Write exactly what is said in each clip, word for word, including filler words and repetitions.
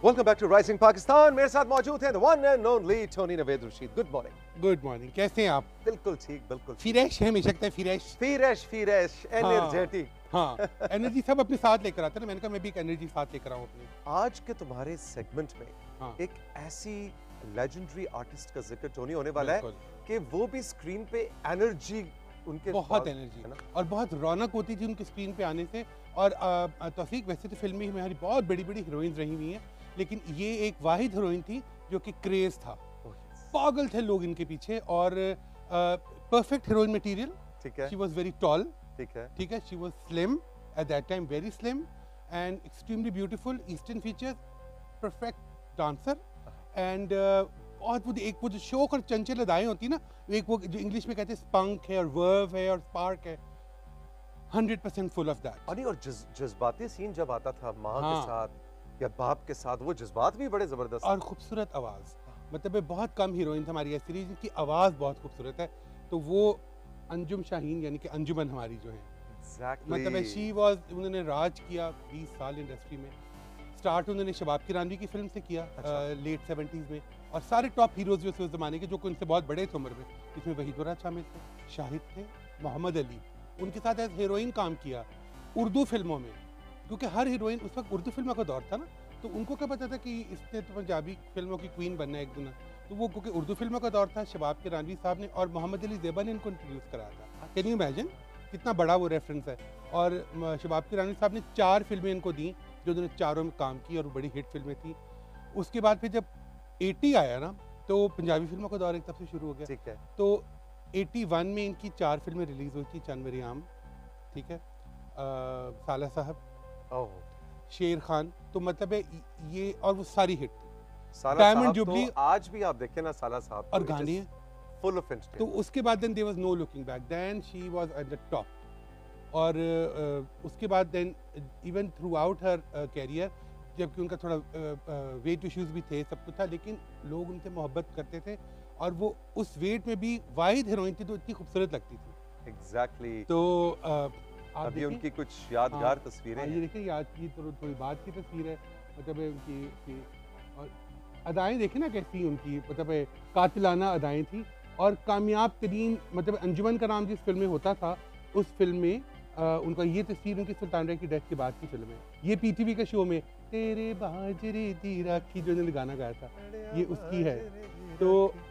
Welcome back to rising Pakistan. मेरे साथ मौजूद हैं the one and only Tony Naveed Rashid. Good morning. Good morning, कैसे हैं आप? बिल्कुल ठीक, बिल्कुल फ्रेश है, हमेशा कहते हैं फ्रेश फ्रेश फ्रेश एनर्जेटिक। हाँ, एनर्जी सब अपने साथ लेकर आते हैं ना। मैंने कहा मैं भी एक एनर्जी साथ लेकर आऊं अपनी। आज के तुम्हारे सेगमेंट में हाँ, एक ऐसी लेजेंडरी आर्टिस्ट का जिक्र टोनी होने वाला है कि वो भी स्क्रीन पे एनर्जी, उनके बहुत एनर्जी है और बहुत रौनक होती थी उनकी स्क्रीन पे आने से। और तौफीक, वैसे तो फिल्म में हमारी बहुत बड़ी बड़ी हीरोइंस रही हुई हैं, लेकिन ये एक वाहिद हीरोइन थी जो कि क्रेज था। पागल थे लोग इनके पीछे। और परफेक्ट हीरोइन मटेरियल। ठीक है, शी वाज वेरी टॉल। ठीक है, ठीक है, she was slim at that time, very slim and extremely beautiful, eastern features, perfect dancer and और वो एक वो जो शौक और चंचल अदाएं होती ना, एक वो जो इंग्लिश में कहते हैं स्पंक है और वर्व है और स्पार्क है, hundred percent full of that. और और जज, जज्बाती सीन जब आता था माँ हाँ, के साथ या बाप के साथ, वो जज्बात भी बड़े जबरदस्त और खूबसूरत आवाज़। मतलब बहुत कम हीरोइन हमारी ऐसी रही जिनकी आवाज़ बहुत खूबसूरत है, तो वो अंजुम शाहीन यानी कि अंजुमन हमारी जो है exactly. मतलब शी वाज, उन्होंने राज किया बीस साल इंडस्ट्री में। स्टार्ट उन्होंने शबाब किरानवी की फिल्म से किया, अच्छा। लेट सेवेंटीज़ में, और सारे टॉप हीरोज जो उस ज़माने के जो कि उनसे बहुत बड़े थे उम्र में, इसमें वहीदुर्रा शामिल थे, शाहिद थे, मोहम्मद अली, उनके साथ एज हीरोइन काम किया उर्दू फिल्मों में, क्योंकि हर हीरोइन उस वक्त उर्दू फिल्मों का दौर था ना, तो उनको क्या पता था कि इसने तो पंजाबी फिल्मों की क्वीन बनना है एक दिन। तो वो क्योंकि उर्दू फिल्मों का दौर था, शबाब किरानवी साहब ने और मोहम्मद अली ज़ेबा ने इनको इंट्रोड्यूस कराया था। कैन यू इमेजिन कितना बड़ा वो रेफरेंस है। और शबाब किरानवी साहब ने चार फिल्में इनको दी जो उन्होंने चारों में काम की और बड़ी हिट फिल्में थी। उसके बाद फिर जब एटी आया ना, तो पंजाबी फिल्मों का दौर एक तब से शुरू हो गया। ठीक है। तो एटी वन में इनकी चार फिल्में रिलीज हुई थी, चंद मरियाम, ठीक है, साला साहब, शेर खान, तो मतलब है ये, और वो सारी हिट थी। डायमंड जुबली, तो आज भी आप देखें ना साला साहब, और गाने फुल ऑफ इंस्टेंट। तो उसके बाद then there was no looking back, then she was at the top. और uh, उसके बाद देन इवन थ्रू आउट हर कैरियर, जबकि उनका थोड़ा वेट इश्यूज भी थे, सब कुछ था, लेकिन लोग उनसे मोहब्बत करते थे और वो उस वेट में भी वाहिद हीरोइन थी तो इतनी खूबसूरत लगती थी। Exactly exactly. तो uh, आप अभी उनकी कुछ यादगार तस्वीरें हैं। ये देखिए, याद की तो थोड़ी बात की तस्वीर है, मतलब उनकी, उनकी और अदाएं देखी ना कैसी उनकी, मतलब कातिलाना अदाएं थी। और कामयाब तरीन, मतलब अंजुमन का नाम जिस फिल्म में होता था, उस फिल्म में आ, उनका ये तस्वीर उनकी सुल्तान राय की डेथ के बाद की फिल्म है। ये पीटीवी के शो में तेरे बाजरे दी राखी जो उन्होंने गाना गाया था, ये उसकी है। तो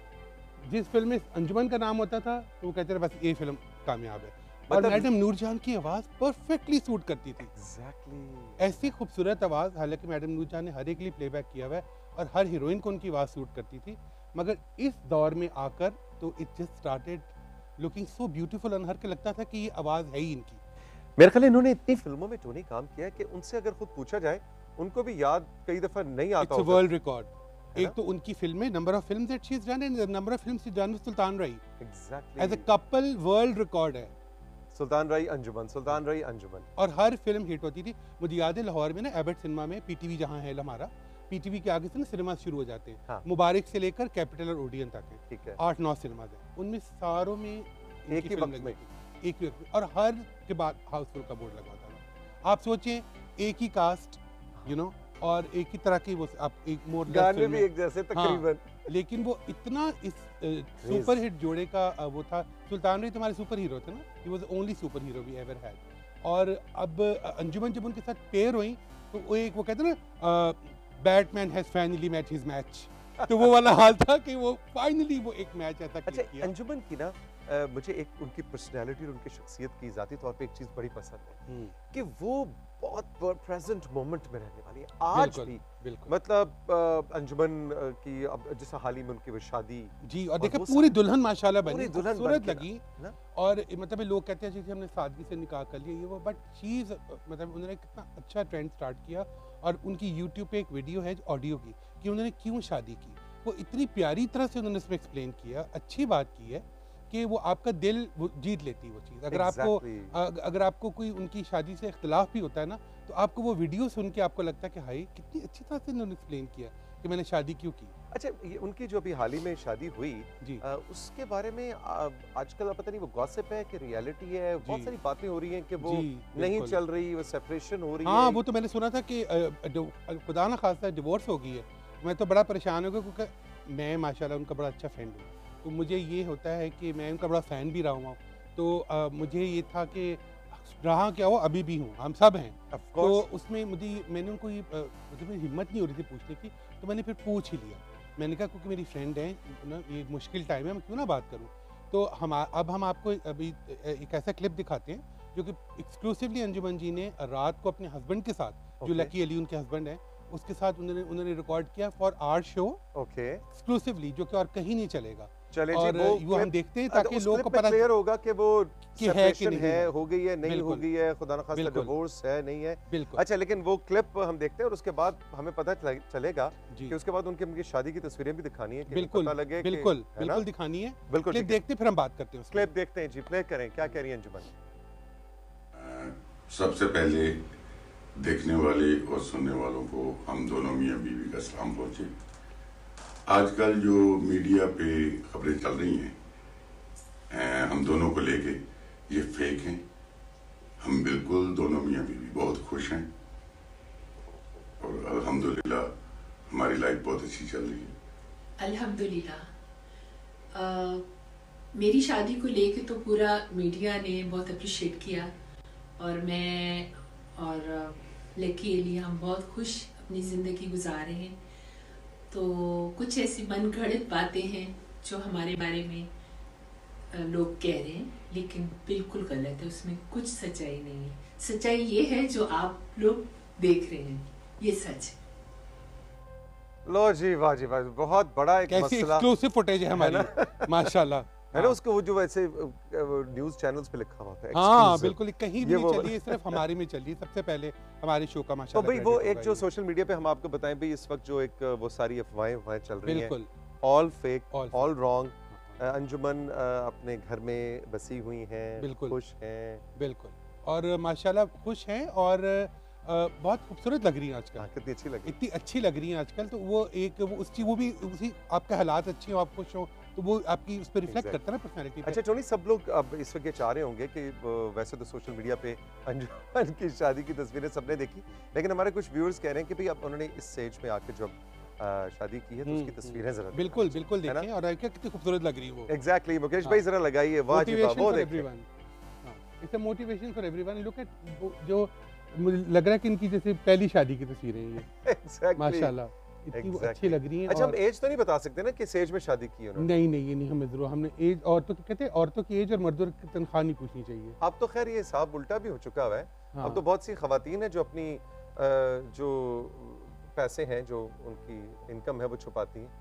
जिस फिल्म में अंजुमन का नाम होता था तो वो कहते थे बस ये फिल्म कामयाब है। और मैडम नूरजहां की आवाज़ परफेक्टली सूट करती थी। Exactly exactly. ऐसी खूबसूरत आवाज़, हालांकि मैडम नूरजहां ने हर एक लिए प्लेबैक किया हुआ है और हर हीरोइन को उनकी आवाज़ सूट करती थी, मगर इस दौर में आकर तो it just started looking so beautiful, और हर के लगता था कि ये आवाज़ है ही इनकी। मेरे ख्याल इन्होंने इतनी फिल्मों में टोनी काम किया है कि उनसे अगर खुद पूछा जाए उनको भी याद कई दफा नहीं आता। It's a world record. एक तो उनकी फिल्में, number of films that she has done and number of films she done with Sultan Rahi, exactly, as a couple world record है। सुल्तान राय अंजुमन, सुल्तान राय अंजुमन, और हर फिल्म हिट होती थी। मुझे याद है लाहौर में ना एबट सिनेमा में, पीटीवी जहाँ है हमारा, पीटीवी के आगे से ना सिनेमा शुरू हो जाते हैं, हाँ। मुबारक से लेकर कैपिटल और ओडियन तक है, ठीक है, आठ नौ सिनेमाज हैं, उनमें सारों में एक ही वक्त में, एक ही वक्त, और हर के बाद हाउसफुल का बोर्ड लगा होता था। आप सोचें, एक ही कास्ट, यू नो, और एक ही तरह की वो, आप एक मोर गाने भी एक जैसे तकरीबन, हाँ, लेकिन वो इतना इस सुपर हिट जोड़े का आ, वो था। सुल्तान राय तुम्हारे सुपर हीरो थे ना, he was the only super hero we ever had. और अब अंजुमन जब उनके साथ पेयर हुई तो वो एक, वो कहते हैं ना, Batman has finally match his match, तो वो वाला हाल था कि वो फाइनली वो एक मैच ऐसा अच्छा, किया। अंजुमन की ना, Uh, मुझे एक उनकी पर्सनैलिटी और उनकी शख्सियत की ज़ाती तौर पे एक चीज़ बड़ी पसंद है कि वो बहुत प्रेजेंट मोमेंट में रहने वाली है आज बिल्कुल, भी। बिल्कुल। मतलब uh, अंजुमन uh, की अब जैसे हाल ही में उनकी वो शादी जी, और देखिए पूरी दुल्हन माशाल्लाह बनी, दुल्हन खूबसूरत लगी ना? और मतलब लोग कहते हैं कि हमने सादगी से निकाह कर लिया ये वो, बट शी इज, मतलब उन्होंने कितना अच्छा ट्रेंड स्टार्ट किया। और उनकी यूट्यूब पे एक वीडियो है ऑडियो की कि उन्होंने क्यों शादी की, वो इतनी प्यारी तरह से उन्होंने इसमें एक्सप्लेन किया। अच्छी बात की है कि वो आपका दिल वो जीत लेती है वो चीज़। अगर exactly. आपको अगर आपको कोई उनकी शादी से इख्तिलाफ भी होता है ना, तो आपको वो वीडियो सुन के आपको लगता है कि हाय कितनी अच्छी तरह से उन्होंने एक्सप्लेन किया कि मैंने शादी क्यों की। अच्छा, ये उनकी जो अभी हाल ही में शादी हुई जी आ, उसके बारे में आ, आजकल पता नहीं वो गॉसिप है कि रियलिटी है, बहुत जी सारी बातें हो रही हैं कि वो जी नहीं बिल्कुल। चल रही, वो सेपरेशन हो रही हाँ है। वो तो मैंने सुना था कि अ, डि- अ, खुदा ना खास्ता डिवोर्स हो गई है। मैं तो बड़ा परेशान हो गया क्योंकि मैं माशाल्लाह उनका बड़ा अच्छा फ्रेंड हूँ, तो मुझे ये होता है कि मैं उनका बड़ा फ़ैन भी रहा हूँ। तो अ, मुझे ये था कि रहा क्या हो, अभी भी हूँ, हम सब हैं। ऑफ तो कोर्स। उसमें मुझे मैंने उनको ये अ, मुझे मेरी हिम्मत नहीं हो रही थी पूछने की, तो मैंने फिर पूछ ही लिया। मैंने कहा क्योंकि मेरी फ्रेंड है ना, ये मुश्किल टाइम है, मैं क्यों ना बात करूँ। तो हम आ- अब हम आपको अभी एक ऐसा क्लिप दिखाते हैं जो कि एक्सक्लूसिवली अंजुमन जी ने रात को अपने हस्बैंड के साथ, जो Okay. लकी अली उनके हस्बैंड हैं, उसके साथ उन्होंने उन्होंने रिकॉर्ड किया for our show okay, exclusively, जो कि और कहीं नहीं चलेगा। चले जी, और वो वो हम clip- देखते हैं अ, तो ताकि उस लोगों clip को में पता क्लियर होगा कि वो कि है कि सेपरेशन नहीं है, है। हो गई है, नहीं हो बिल्कुल गई है, खुदा ना खास्ता बिल्कुल डिवोर्स है, नहीं है। बिल्कुल अच्छा, लेकिन वो क्लिप हम देखते हैं और उसके बाद हमें पता चले- चलेगा जी कि उसके बाद उनकी उनकी शादी की तस्वीरें भी दिखानी है कि बिल्कुल पता लगे कि बिल्कुल है ना। बिल्कुल दिखानी है। बिल्कुल क्लिप ठीक है, देखते फिर हम बात करते हैं उसकी। क्लिप देखते हैं जी, प्ले करें, क्या कह रही हैं अंजुमन। सबसे पहले देखने वाले और सुनने वालों को हम दोनों मियाँ बीवी का सलाम पहुंचे। आजकल जो मीडिया पे खबरें चल रही हैं अ, हम दोनों को लेके, ये फेक हैं। हम बिल्कुल दोनों मियाँ बीवी बहुत खुश हैं और अल्हम्दुलिल्लाह हमारी लाइफ बहुत अच्छी चल रही है। अल्हम्दुलिल्लाह। अ, मेरी शादी को लेके तो पूरा मीडिया ने बहुत अप्रिशिएट किया और मैं और लकी अली हम बहुत खुश अपनी ज़िंदगी गुजार रहे हैं। तो कुछ ऐसी मनगढ़ंत बातें हैं जो हमारे बारे में अ, लोग कह रहे हैं, लेकिन बिल्कुल गलत है, उसमें कुछ सच्चाई नहीं है। सच्चाई ये है जो आप लोग देख रहे हैं, ये सच है। लो जी, वाह जी वाह, बहुत बड़ा एक कैसी मसला एक्सक्लूसिव फुटेज है हमारी माशाल्लाह। है ना। हाँ। उसको वो जो वैसे न्यूज चैनल्स पे लिखा हुआ था हाँ exclusive। बिल्कुल, कहीं भी ये नहीं वो- चली है, सिर्फ हमारी में चली है सबसे पहले, हमारे शो का तो माशाल्लाह भाई वो credit एक होगा जो ये। सोशल मीडिया पे हम आपको बताएं भाई, इस वक्त जो एक वो सारी अफवाहें अफवाहें चल रही हैं, बिल्कुल all fake, All fake। All wrong. Anjuman अ, अपने घर में बसी हुई हैं, बिल्कुल। खुश हैं। बिल्कुल, और माशाल्लाह खुश हैं और अ, बहुत खूबसूरत लग रही हैं आजकल, हाँ, कितनी अच्छी लगी। इतनी अच्छी लग रही हैं आजकल। तो वो एक वो उस चीज वो भी उसी आपके हालात अच्छे हो, आप खुश हो, तो वो आपकी उस पर रिफ्लेक्ट Exactly। करता है ना पर्सनैलिटी पे। अच्छा टोनी, सब लोग अब इस वक्त ये चाह रहे होंगे कि अ, वैसे तो सोशल मीडिया पे अंजुमन की शादी की तस्वीरें सबने देखी, लेकिन हमारे कुछ व्यूअर्स कह रहे हैं कि भाई अब उन्होंने इस स्टेज में आके जब अ, शादी की है तो हम्म, उसकी तस्वीरें जरा बिल्कुल बिल्कुल है ना? देखें, और क्या कितनी खूबसूरत लग रही है वो। एग्जैक्टली। मुकेश हाँ। भाई जरा लगाइए, वाह जी वाह, मोटिवेशन वो फॉर देखिए। एवरीवन। हाँ, it's a motivation for everyone. Look at जो मुझे लग रहा है कि इनकी जैसे पहली शादी की तस्वीरें हैं ये एग्जैक्टली। माशाल्लाह, इतनी वो अच्छी लग रही हैं। अच्छा, हम और एज तो नहीं बता सकते ना कि एज में शादी की है उन्होंने। नहीं नहीं, ये नहीं हमें जरूर, हमने एज औरतों की कहते हैं औरतों की एज और मर्दों की तनख्वाह नहीं पूछनी चाहिए। अब तो खैर ये हिसाब उल्टा भी हो चुका हुआ है। हाँ। अब तो बहुत सी खवातीन हैं जो अपनी अ, जो पैसे हैं, जो उनकी इनकम है, वो छुपाती हैं।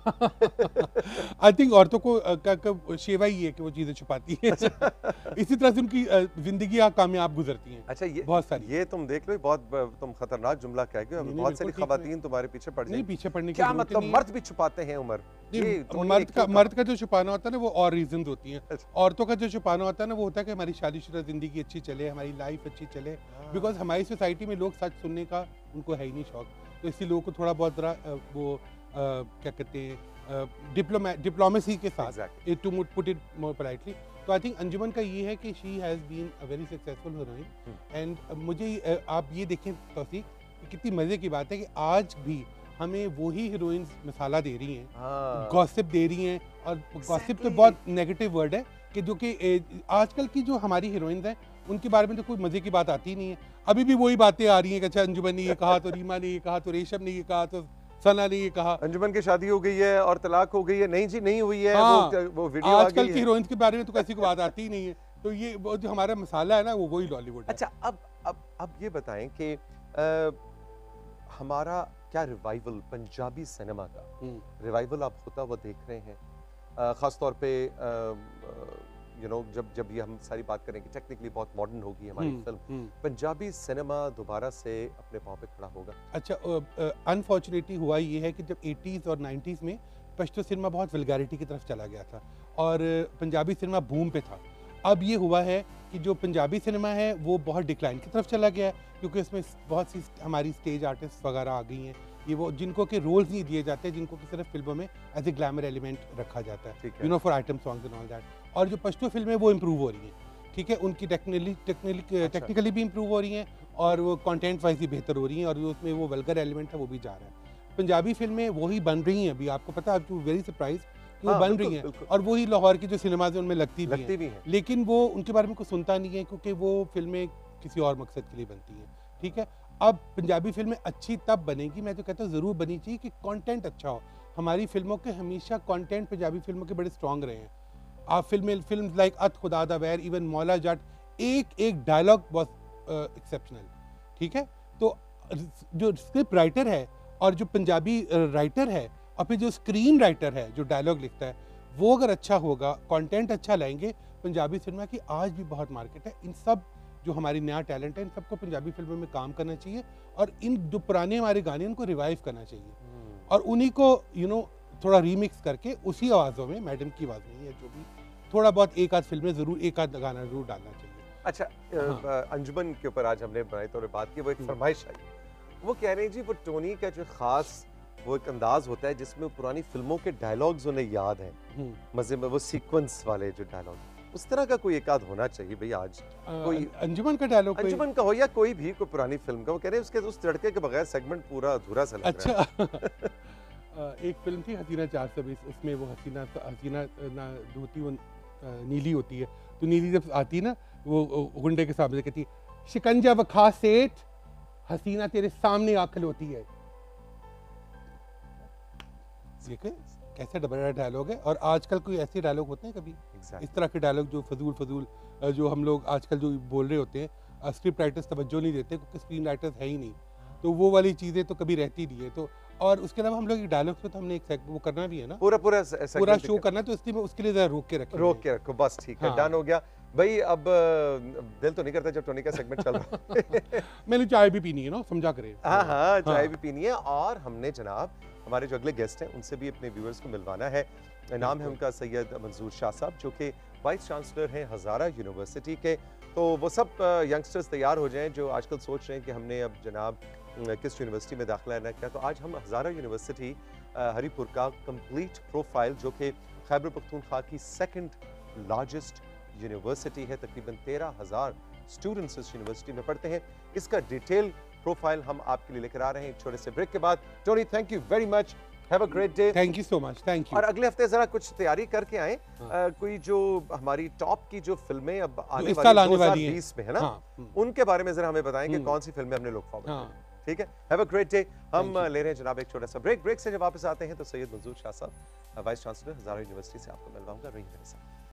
आई थिंक औरतों को अ, का, का शेवा ही है कि वो चीज़ें छुपाती हैं। इसी तरह से उनकी अ, जिंदगी कामयाब गुजरती हैं अच्छा, ये बहुत सारी। ये तुम देख लो, बहुत ब- तुम खतरनाक जुमला कह गए। नहीं, नहीं, बहुत सारी बिल्कुल ठीक खवातीन तुम्हारे पीछे पड़ नहीं, जाएंगी। पीछे पड़ने की क्या जरूरत ही मतलब, नहीं है। मर्द भी छुपाते हैं उम्र? नहीं, ये टोनी ने मर्द का क्यों कहा? मर्द का जो छुपाना होता है ना वो और रीजन होती हैं। अच्छा। औरतों का जो छुपाना होता है ना वो होता है कि हमारी शादीशुदा जिंदगी अच्छी चले, हमारी लाइफ अच्छी चले। बिकॉज हमारी सोसाइटी में लोग सच सुनने का उनको है ही नहीं शौक, तो इसलिए लोगों को थोड़ा बहुत जरा अ, वो अ, क्या कहते हैं डिप्लोमा डिप्लोमेसी के साथ, Exactly। To put it more politely. तो आई थिंक अंजुमन का ये है कि she has been a very successful heroine. And मुझे अ, आप ये देखें तौसीक कि कितनी मज़े की बात है कि आज भी हमें वही हीरोइंस मसाला दे रही हैं, हाँ। गॉसिप दे रही हैं। और गॉसिप तो Exactly। बहुत नेगेटिव वर्ड है कि जो कि ए, आजकल की जो हमारी हीरोइंस हैं उनके बारे में तो कोई मज़े की बात आती ही नहीं है। अभी भी वही बातें आ रही हैं कि अच्छा अंजुमन ने ये कहा तो रीमा ने ये कहा तो रेशम ने ये कहा तो सना ने ये कहा। अंजुमन की शादी हो गई है और तलाक हो गई है। नहीं जी, नहीं हुई है। हाँ, वो वो वीडियो आ आजकल गई की है। हीरोइंस के बारे में तो किसी को बात आती ही नहीं है। तो ये वो जो हमारा मसाला है ना वो वही बॉलीवुड है। अच्छा, अब अब अब ये बताएं कि अ, हमारा क्या रिवाइवल पंजाबी सिनेमा का हम्म, रिवाइवल आप होता हुआ देख रहे हैं, अ, खास तौर पे यू नो जब जब ये हम सारी बात करें कि टेक्निकली बहुत मॉडर्न होगी हमारी हम्म, फिल्म, हम्म। पंजाबी सिनेमा दोबारा से अपने पाँव पे खड़ा होगा? अच्छा, अनफॉर्चुनेटली हुआ ये है कि जब एटीज़ और नाइन्टीज़ में पश्तो सिनेमा बहुत वल्गैरिटी की तरफ चला गया था और अ, पंजाबी सिनेमा बूम पे था। अब ये हुआ है कि जो पंजाबी सिनेमा है वो बहुत डिक्लाइन की तरफ चला गया है, क्योंकि उसमें बहुत सी हमारी स्टेज आर्टिस्ट वगैरह आ गई हैं ये वो जिनको के रोल्स नहीं दिए जाते, जिनको कि सिर्फ फिल्मों में एज ए ग्लैमर एलिमेंट रखा जाता है, ठीक है। You know for item songs and all that. और जो पश्तो फिल्में वो इम्प्रूव हो रही हैं, ठीक है, उनकी टेक्निकली टेक्निकली अच्छा। टेक्निकली भी इम्प्रूव हो रही हैं और वो कंटेंट वाइज भी बेहतर हो रही हैं, और जो उसमें वो वल्गर एलिमेंट है वो भी जा रहा है। पंजाबी फिल्में वही बन रही हैं अभी, आपको पता है, आप वेरी सरप्राइज कि वो हाँ, बन बिल्कुल, रही हैं, बिल्कुल। और वही लाहौर की जो सिनेमाज उनमें लगती भी लगती हैं, भी हैं। लेकिन वो उनके बारे में कुछ सुनता नहीं है क्योंकि वो फिल्में किसी और मकसद के लिए बनती हैं, ठीक है। अब पंजाबी फिल्में अच्छी तब बनेगी, मैं तो कहता हूँ ज़रूर बनी चाहिए कि कंटेंट अच्छा हो। हमारी फिल्मों के हमेशा कंटेंट पंजाबी फिल्मों के बड़े स्ट्रॉन्ग रहे हैं। आप फिल्में फिल्म लाइक अत खुदा दा वैर, इवन मौला जट, एक एक डायलॉग बहुत एक्सेप्शनल, ठीक है। तो जो स्क्रिप्ट राइटर है और जो पंजाबी राइटर है और फिर जो स्क्रीन राइटर है जो डायलॉग लिखता है, वो अगर अच्छा होगा, कंटेंट अच्छा लाएंगे, पंजाबी सिनेमा की आज भी बहुत मार्केट है। इन सब जो हमारी नया टैलेंट है, इन सबको पंजाबी फिल्मों में काम करना चाहिए, और इन जो पुराने हमारे गाने उनको रिवाइव करना चाहिए, और उन्हीं को यू नो थोड़ा रीमिक्स करके उसी आवाज़ों में, मैडम की आवाज़ नहीं है जो भी, थोड़ा बहुत एक आध फिल्में ज़रूर, एक आध गाना ज़रूर डालना चाहिए। अच्छा, हाँ। अंजुमन के ऊपर आज हमने बनाई तौर पे बात की, वो एक फरमाइश आई, वो कह रहे हैं जी वो टोनी का जो खास वो एक अंदाज होता है जिसमें पुरानी फिल्मों के डायलॉग्स उन्हें याद हैं, मजे में वो सीक्वेंस वाले जो डायलॉग, उस तरह का कोई एक आध होना चाहिए भाई आज। कोई अंजुमन का डायलॉग, अंजुमन का हो या कोई भी कोई पुरानी फिल्म का, वो कह रहे हैं उसके उस तड़के के बगैर सेगमेंट पूरा अधूरा सा लग अच्छा रहा है। एक फिल्म थी हसीना चार सौ बीस, उसमें वो हसीना हसीना ना धोती वो नीली होती है, तो नीली जब आती है ना, वो गुंडे के सामने कहती है, शिकंजा वखा सेठ, हसीना तेरे सामने आ खलोती है। देखे कैसे बड़ा डायलॉग है, और आजकल कोई ऐसे डायलॉग होते हैं कभी exactly. इस तरह के डायलॉग जो फजूल फजूल जो हम लोग आजकल जो बोल रहे होते हैं, स्क्रिप्ट राइटर्स तवज्जो नहीं देते क्योंकि स्क्रीन राइटर्स है ही नहीं, तो वो वाली चीज़ें तो कभी रहती नहीं है। तो और उसके अलावा हम लोग डायलॉग पे तो हमने एक वो करना भी है ना, पूरा पूरा पूरा शो करना, तो इसलिए उसके लिए जरा रोक के रखें, रोक के रखो बस, ठीक है, हाँ। डन हो गया भाई। अब दिल तो नहीं करता जब टोनी का सेगमेंट चल रहा है। मैंने चाय भी पीनी है ना, समझा करे। हाँ हाँ, चाय हाँ। भी पीनी है, और हमने जनाब हमारे जो अगले गेस्ट हैं उनसे भी अपने व्यूअर्स को मिलवाना है। नाम है उनका सैयद मंजूर शाह साहब, जो कि वाइस चांसलर हैं हज़ारा यूनिवर्सिटी के। तो वो सब यंगस्टर्स तैयार हो जाएं जो आजकल सोच रहे हैं कि हमने अब जनाब किस यूनिवर्सिटी में दाखिला लेना क्या। तो आज हम हज़ारा यूनिवर्सिटी हरीपुर का कंप्लीट प्रोफाइल, जो कि खैबर पख्तूनख्वा की सेकंड लार्जेस्ट यूनिवर्सिटी है, तकरीबन तेरह हज़ार स्टूडेंट्स इस यूनिवर्सिटी में पढ़ते हैं, इसका डिटेल प्रोफाइल हम आपके लिए लेकर आ रहे हैं एक छोटे से ब्रेक के बाद। Tony, thank you very much, have a great day. Thank you so much, thank you. और अगले हफ्ते जरा कुछ तैयारी करके आए, हाँ। कोई जो हमारी टॉप की जो फिल्में अब आने इस साल वाली आने वाली दो हज़ार बीस में है ना, हाँ। उनके बारे में जरा हमें बताएं कि हम्म। कौन सी फिल्में हमने लुक फॉरवर्ड हाँ। करें। ठीक है, हैव अ ग्रेट डे। हम Thank you. ले रहे हैं जनाब एक छोटा सा ब्रेक। ब्रेक से जब वापस आते हैं तो सैयद मंजूर शाह साहब, वाइस चांसलर हज़ारा यूनिवर्सिटी से आपको मिलवाऊंगा। रही मेरे साथ।